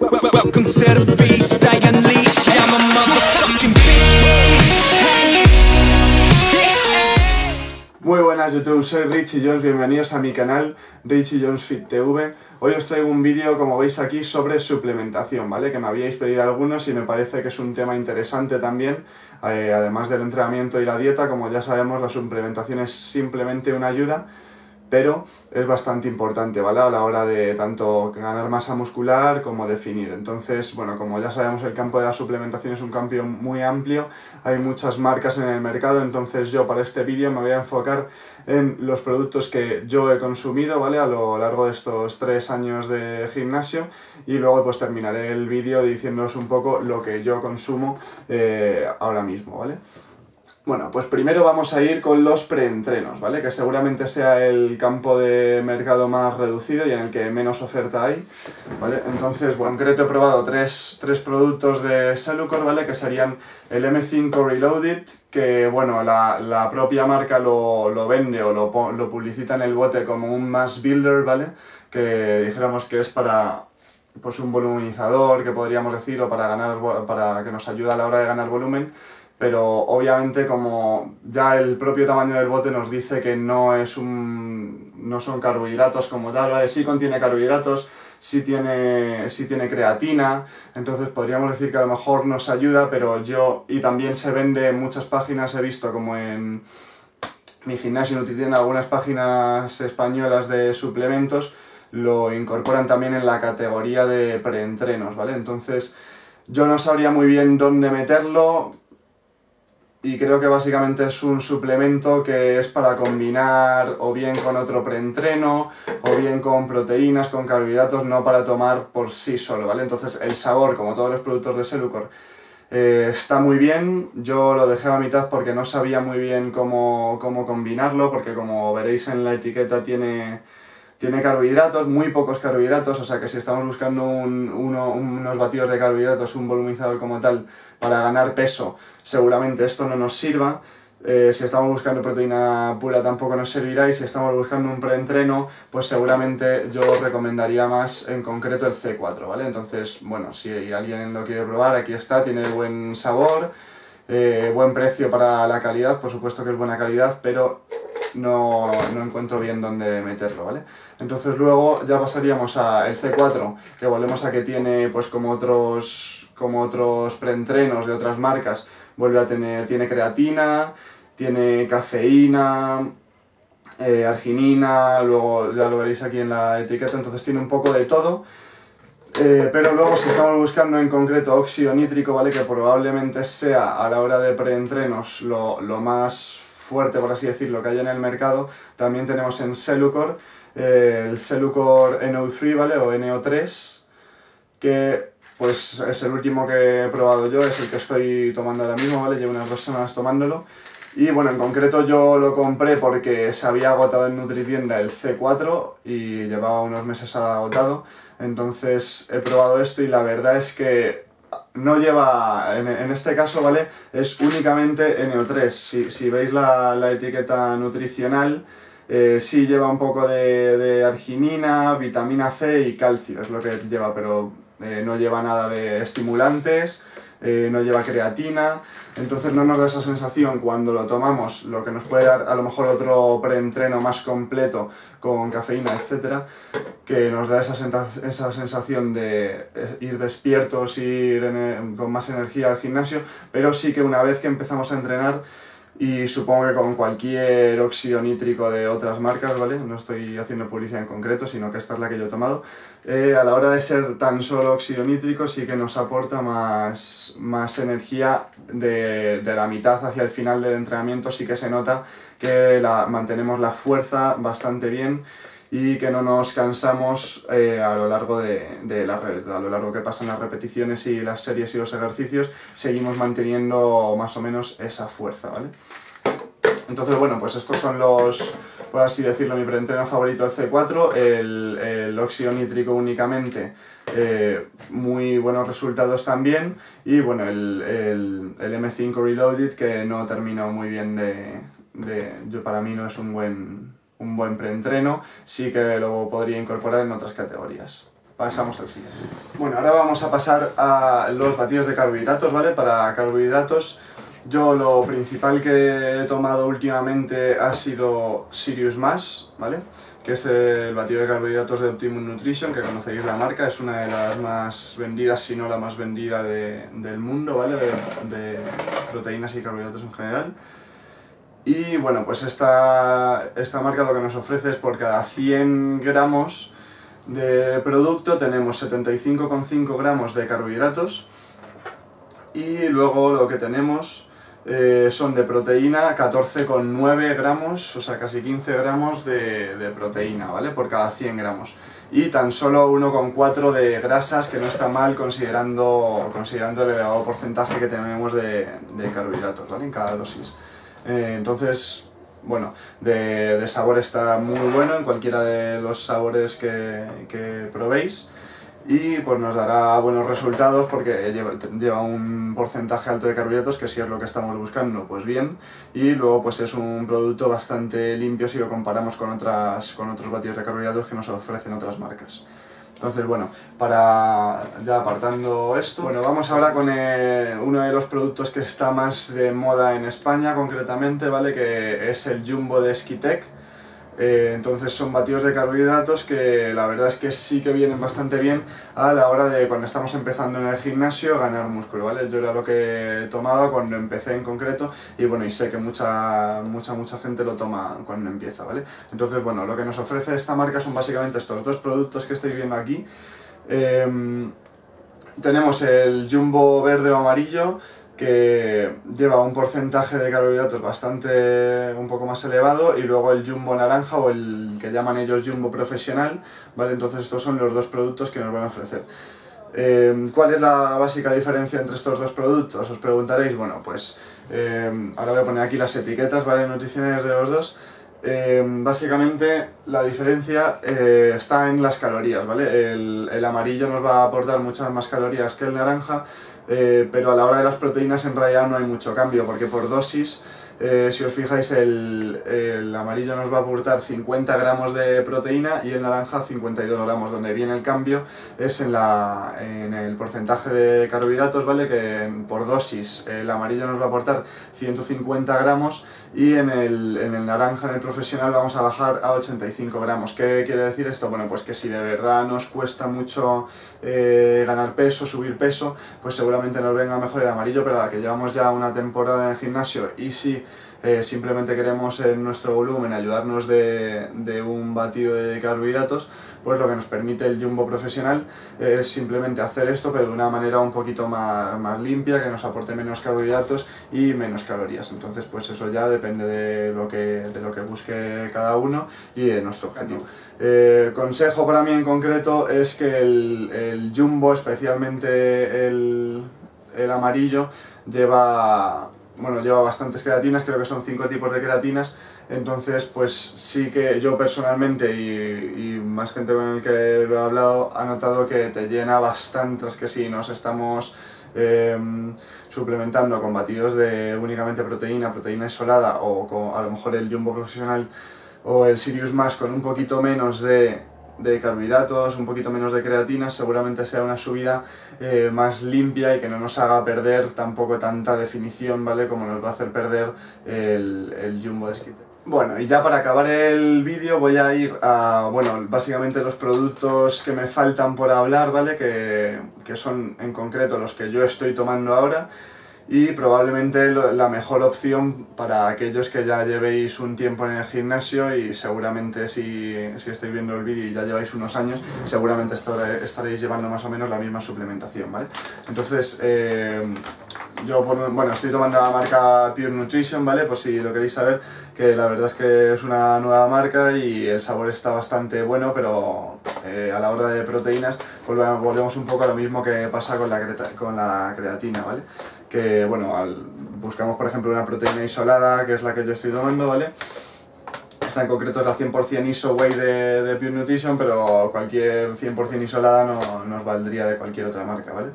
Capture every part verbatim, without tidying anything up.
Welcome to the feast, I unleash, I'm a motherfucking beast. Muy buenas YouTube, soy Richie Jones, bienvenidos a mi canal Richie Jones Fit T V. Hoy os traigo un vídeo, como veis aquí, sobre suplementación, ¿vale? Que me habíais pedido algunos y me parece que es un tema interesante también, eh, además del entrenamiento y la dieta. Como ya sabemos, la suplementación es simplemente una ayuda, pero es bastante importante, ¿vale? A la hora de tanto ganar masa muscular como definir. Entonces, bueno, como ya sabemos, el campo de la suplementación es un campo muy amplio, hay muchas marcas en el mercado, entonces yo para este vídeo me voy a enfocar en los productos que yo he consumido, ¿vale? A lo largo de estos tres años de gimnasio, y luego pues terminaré el vídeo diciéndoos un poco lo que yo consumo eh, ahora mismo, ¿vale? Bueno, pues primero vamos a ir con los preentrenos, ¿vale? Que seguramente sea el campo de mercado más reducido y en el que menos oferta hay, ¿vale? Entonces, bueno, en concreto he probado tres, tres productos de Cellucor, ¿vale? Que serían el M cinco Reloaded, que, bueno, la, la propia marca lo, lo vende o lo, lo publicita en el bote como un mass builder, ¿vale? Que dijéramos que es para, pues, un voluminizador, que podríamos decir, o para ganar, para que nos ayuda a la hora de ganar volumen. Pero obviamente, como ya el propio tamaño del bote nos dice que no es un no son carbohidratos como tal, ¿vale? Sí contiene carbohidratos, sí tiene, sí tiene creatina, entonces podríamos decir que a lo mejor nos ayuda, pero yo, y también se vende en muchas páginas, he visto como en Mi Gimnasio Nutritienda, algunas páginas españolas de suplementos lo incorporan también en la categoría de preentrenos, ¿vale? Entonces yo no sabría muy bien dónde meterlo. Y creo que básicamente es un suplemento que es para combinar o bien con otro preentreno, o bien con proteínas, con carbohidratos, no para tomar por sí solo, ¿vale? Entonces el sabor, como todos los productos de Cellucor, eh, está muy bien. Yo lo dejé a la mitad porque no sabía muy bien cómo, cómo combinarlo, porque como veréis en la etiqueta tiene... Tiene carbohidratos, muy pocos carbohidratos, o sea que si estamos buscando un, uno, unos batidos de carbohidratos, un volumizador como tal, para ganar peso, seguramente esto no nos sirva. Eh, si estamos buscando proteína pura tampoco nos servirá, y si estamos buscando un preentreno, pues seguramente yo recomendaría más en concreto el C cuatro, ¿vale? Entonces, bueno, si alguien lo quiere probar, aquí está, tiene buen sabor, eh, buen precio para la calidad, por supuesto que es buena calidad, pero No, no encuentro bien dónde meterlo, ¿vale? Entonces luego ya pasaríamos al C cuatro, que volvemos a que tiene, pues como otros, como otros preentrenos de otras marcas, vuelve a tener, tiene creatina, tiene cafeína, eh, arginina, luego ya lo veréis aquí en la etiqueta, entonces tiene un poco de todo. Eh, pero luego, si estamos buscando en concreto óxido nítrico, ¿vale? Que probablemente sea a la hora de preentrenos lo, lo más fuerte, por así decirlo, que hay en el mercado, también tenemos en Cellucor eh, el Cellucor N O tres, ¿vale? O N O tres, que pues es el último que he probado yo, es el que estoy tomando ahora mismo, ¿vale? Llevo unas dos semanas tomándolo. Y bueno, en concreto yo lo compré porque se había agotado en Nutritienda el C cuatro y llevaba unos meses agotado. Entonces he probado esto y la verdad es que no lleva, en, en este caso, ¿vale? Es únicamente N O tres. Si, si veis la, la etiqueta nutricional, eh, sí lleva un poco de, de arginina, vitamina C y calcio, es lo que lleva, pero eh, no lleva nada de estimulantes, eh, no lleva creatina. Entonces no nos da esa sensación cuando lo tomamos, lo que nos puede dar a lo mejor otro preentreno más completo con cafeína, etcétera, que nos da esa, esa sensación de ir despiertos, ir en, con más energía al gimnasio, pero sí que una vez que empezamos a entrenar, y supongo que con cualquier óxido nítrico de otras marcas, ¿vale? No estoy haciendo publicidad en concreto, sino que esta es la que yo he tomado. Eh, a la hora de ser tan solo óxido nítrico sí que nos aporta más, más energía de, de la mitad hacia el final del entrenamiento. Sí que se nota que la, mantenemos la fuerza bastante bien y que no nos cansamos eh, a lo largo de, de la, a lo largo que pasan las repeticiones y las series y los ejercicios, seguimos manteniendo más o menos esa fuerza, ¿vale? Entonces, bueno, pues estos son los, por así decirlo, mi preentreno favorito, el C cuatro, el, el óxido nítrico únicamente, eh, muy buenos resultados también, y bueno, el, el, el M cinco Reloaded, que no terminó muy bien de, de yo, para mí no es un buen... un buen preentreno, sí que lo podría incorporar en otras categorías. pasamos al siguiente. Bueno, ahora vamos a pasar a los batidos de carbohidratos, ¿vale? Para carbohidratos, yo lo principal que he tomado últimamente ha sido Sirius Max, ¿vale? Que es el batido de carbohidratos de Optimum Nutrition, que conoceréis la marca, es una de las más vendidas, si no la más vendida de, del mundo, ¿vale? De, de proteínas y carbohidratos en general. Y bueno, pues esta, esta marca lo que nos ofrece es por cada cien gramos de producto tenemos setenta y cinco coma cinco gramos de carbohidratos y luego lo que tenemos eh, son de proteína catorce coma nueve gramos, o sea casi quince gramos de, de proteína, ¿vale? Por cada cien gramos. Y tan solo uno coma cuatro de grasas, que no está mal considerando, considerando el elevado porcentaje que tenemos de, de carbohidratos, ¿vale? En cada dosis. Eh, entonces, bueno, de, de sabor está muy bueno en cualquiera de los sabores que, que probéis y pues nos dará buenos resultados porque lleva, lleva un porcentaje alto de carbohidratos, que si es lo que estamos buscando, pues bien, y luego pues es un producto bastante limpio si lo comparamos con, otras, con otros batidos de carbohidratos que nos ofrecen otras marcas. Entonces, bueno, para ya apartando esto, bueno, vamos ahora con el, uno de los productos que está más de moda en España, concretamente, ¿vale? Que es el Jumbo de Skitech. Eh, entonces son batidos de carbohidratos que la verdad es que sí que vienen bastante bien a la hora de, cuando estamos empezando en el gimnasio, ganar músculo, ¿vale? Yo era lo que tomaba cuando empecé en concreto y bueno, y sé que mucha, mucha, mucha gente lo toma cuando empieza, ¿vale? Entonces, bueno, lo que nos ofrece esta marca son básicamente estos dos productos que estáis viendo aquí. Eh, tenemos el Jumbo verde o amarillo, que lleva un porcentaje de carbohidratos bastante un poco más elevado, y luego el Jumbo naranja, o el que llaman ellos Jumbo profesional, ¿vale? Entonces estos son los dos productos que nos van a ofrecer. Eh, ¿Cuál es la básica diferencia entre estos dos productos? Os preguntaréis. Bueno, pues eh, ahora voy a poner aquí las etiquetas, ¿vale? Nutricionales de los dos. Eh, básicamente la diferencia eh, está en las calorías, ¿vale? El, el amarillo nos va a aportar muchas más calorías que el naranja, eh, pero a la hora de las proteínas en realidad no hay mucho cambio, porque por dosis, eh, si os fijáis, el, el amarillo nos va a aportar cincuenta gramos de proteína y el naranja cincuenta y dos gramos, donde viene el cambio es en, la, en el porcentaje de carbohidratos, ¿vale? Que por dosis el amarillo nos va a aportar ciento cincuenta gramos y en el, en el naranja, en el profesional, vamos a bajar a ochenta y cinco gramos. ¿Qué quiere decir esto? Bueno, pues que si de verdad nos cuesta mucho eh, ganar peso, subir peso, pues seguramente nos venga mejor el amarillo, pero a la que llevamos ya una temporada en el gimnasio y si eh, simplemente queremos en nuestro volumen ayudarnos de, de un batido de carbohidratos, pues lo que nos permite el Jumbo profesional es simplemente hacer esto, pero de una manera un poquito más, más limpia, que nos aporte menos carbohidratos y menos calorías. Entonces, pues eso ya depende de lo que, de lo que busque cada uno y de nuestro objetivo. Eh, consejo para mí en concreto es que el, el Jumbo, especialmente el, el amarillo, lleva... Bueno, lleva bastantes creatinas, creo que son cinco tipos de creatinas, entonces pues sí que yo personalmente y, y más gente con el que lo he hablado ha notado que te llena bastante, que si nos estamos eh, suplementando con batidos de únicamente proteína, proteína isolada, o con a lo mejor el Jumbo profesional o el Sirius Max con un poquito menos de... de carbohidratos, un poquito menos de creatinas, seguramente sea una subida eh, más limpia y que no nos haga perder tampoco tanta definición, ¿vale? Como nos va a hacer perder el, el Jumbo de Skitech. Bueno, y ya para acabar el vídeo voy a ir a, bueno, básicamente los productos que me faltan por hablar, ¿vale? Que, que son en concreto los que yo estoy tomando ahora. Y probablemente la mejor opción para aquellos que ya llevéis un tiempo en el gimnasio, y seguramente si, si estáis viendo el vídeo y ya lleváis unos años, seguramente estaréis llevando más o menos la misma suplementación, ¿vale? Entonces, eh, yo bueno, estoy tomando la marca Pure Nutrition, ¿vale? Por si lo queréis saber, que la verdad es que es una nueva marca y el sabor está bastante bueno, pero eh, a la hora de proteínas volvemos un poco a lo mismo que pasa con la, con la creatina, ¿vale? Que bueno, al, buscamos por ejemplo una proteína isolada, que es la que yo estoy tomando, ¿vale? Esta en concreto es la cien por cien Iso Whey de, de Pure Nutrition, pero cualquier cien por cien isolada no nos valdría de cualquier otra marca, ¿vale?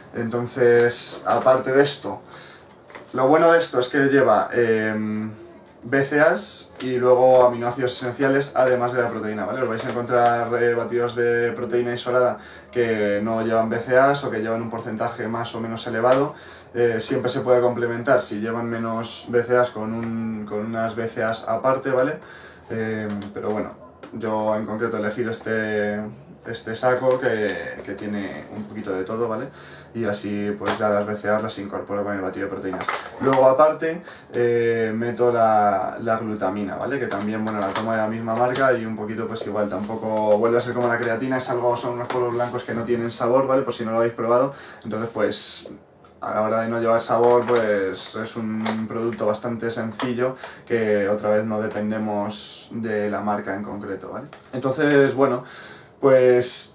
Entonces, aparte de esto, lo bueno de esto es que lleva eh, B C As y luego aminoácidos esenciales, además de la proteína, ¿vale? Os vais a encontrar eh, batidos de proteína isolada que no llevan B C As o que llevan un porcentaje más o menos elevado. Eh, siempre se puede complementar si llevan menos B C As con, un, con unas B C As aparte, ¿vale? Eh, pero bueno, yo en concreto he elegido este, este saco que, que tiene un poquito de todo, ¿vale? Y así pues ya las B C As las incorporo con el batido de proteínas. Luego aparte eh, meto la, la glutamina, ¿vale? Que también, bueno, la tomo de la misma marca y un poquito pues igual, tampoco vuelve a ser como la creatina, es algo, son unos polvos blancos que no tienen sabor, ¿vale? Por si no lo habéis probado, entonces pues a la hora de no llevar sabor pues es un producto bastante sencillo que otra vez no dependemos de la marca en concreto, ¿vale? Entonces, bueno, pues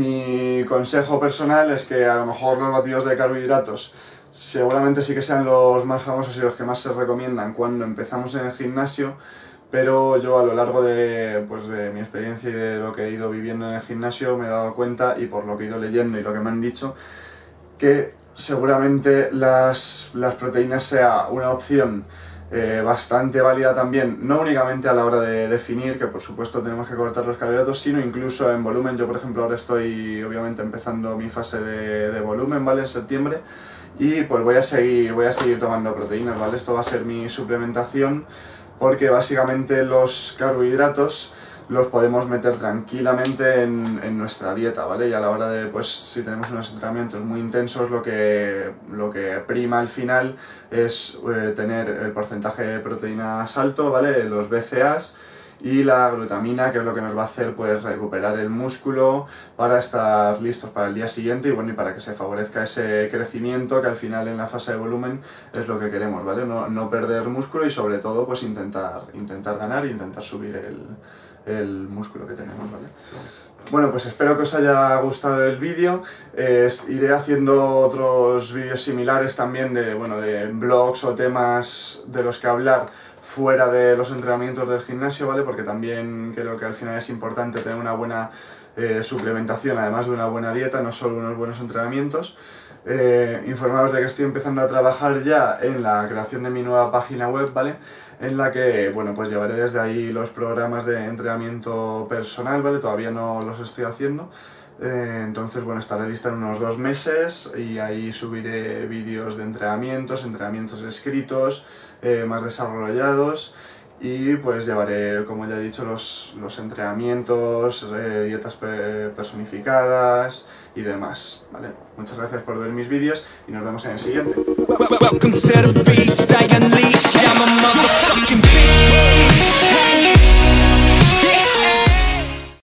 mi consejo personal es que a lo mejor los batidos de carbohidratos seguramente sí que sean los más famosos y los que más se recomiendan cuando empezamos en el gimnasio, pero yo a lo largo de, pues, de mi experiencia y de lo que he ido viviendo en el gimnasio me he dado cuenta, y por lo que he ido leyendo y lo que me han dicho, que seguramente las, las proteínas sea una opción Eh, bastante válida también, no únicamente a la hora de definir, que por supuesto tenemos que cortar los carbohidratos, sino incluso en volumen. Yo por ejemplo ahora estoy obviamente empezando mi fase de, de volumen, ¿vale? En septiembre, y pues voy a seguir, voy a seguir tomando proteínas, ¿vale? Esto va a ser mi suplementación, porque básicamente los carbohidratos los podemos meter tranquilamente en, en nuestra dieta, ¿vale? Y a la hora de, pues, si tenemos unos entrenamientos muy intensos, lo que, lo que prima al final es eh, tener el porcentaje de proteínas alto, ¿vale? Los B C As y la glutamina, que es lo que nos va a hacer, pues, recuperar el músculo para estar listos para el día siguiente y, bueno, y para que se favorezca ese crecimiento que al final en la fase de volumen es lo que queremos, ¿vale? No, no perder músculo y sobre todo, pues, intentar, intentar ganar e intentar subir el el músculo que tenemos, ¿vale? Bueno, pues espero que os haya gustado el vídeo. Eh, iré haciendo otros vídeos similares también de, bueno, de blogs o temas de los que hablar fuera de los entrenamientos del gimnasio, ¿vale? Porque también creo que al final es importante tener una buena eh, suplementación, además de una buena dieta, no solo unos buenos entrenamientos. Eh, informaros de que estoy empezando a trabajar ya en la creación de mi nueva página web, ¿vale? En la que, bueno, pues llevaré desde ahí los programas de entrenamiento personal, ¿vale? Todavía no los estoy haciendo, eh, entonces, bueno, estaré lista en unos dos meses y ahí subiré vídeos de entrenamientos, entrenamientos escritos, eh, más desarrollados, y pues llevaré, como ya he dicho, los, los entrenamientos, eh, dietas personificadas y demás, ¿vale? Muchas gracias por ver mis vídeos y nos vemos en el siguiente. Welcome to the feast, I unleash, I'm a motherfucking beast.